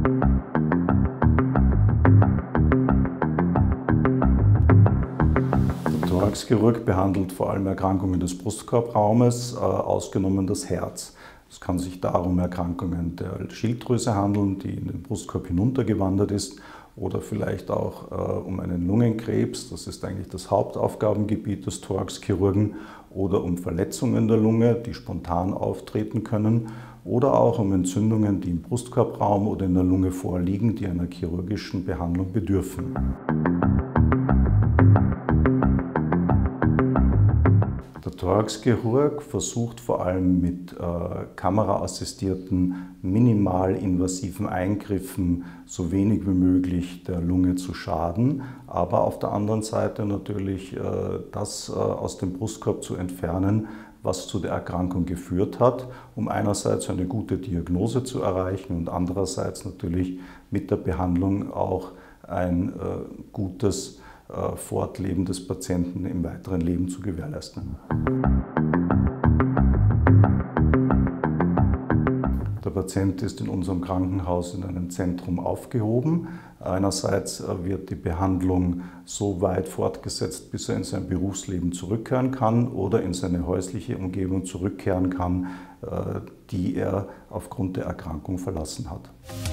Der Thoraxchirurg behandelt vor allem Erkrankungen des Brustkorbraumes, ausgenommen das Herz. Es kann sich darum Erkrankungen der Schilddrüse handeln, die in den Brustkorb hinuntergewandert ist, oder vielleicht auch um einen Lungenkrebs, das ist eigentlich das Hauptaufgabengebiet des Thoraxchirurgen, oder um Verletzungen der Lunge, die spontan auftreten können, oder auch um Entzündungen, die im Brustkorbraum oder in der Lunge vorliegen, die einer chirurgischen Behandlung bedürfen. Der Thoraxchirurg versucht vor allem mit kameraassistierten, minimalinvasiven Eingriffen so wenig wie möglich der Lunge zu schaden, aber auf der anderen Seite natürlich das aus dem Brustkorb zu entfernen, was zu der Erkrankung geführt hat, um einerseits eine gute Diagnose zu erreichen und andererseits natürlich mit der Behandlung auch ein gutes Fortleben des Patienten im weiteren Leben zu gewährleisten. Der Patient ist in unserem Krankenhaus in einem Zentrum aufgehoben. Einerseits wird die Behandlung so weit fortgesetzt, bis er in sein Berufsleben zurückkehren kann oder in seine häusliche Umgebung zurückkehren kann, die er aufgrund der Erkrankung verlassen hat.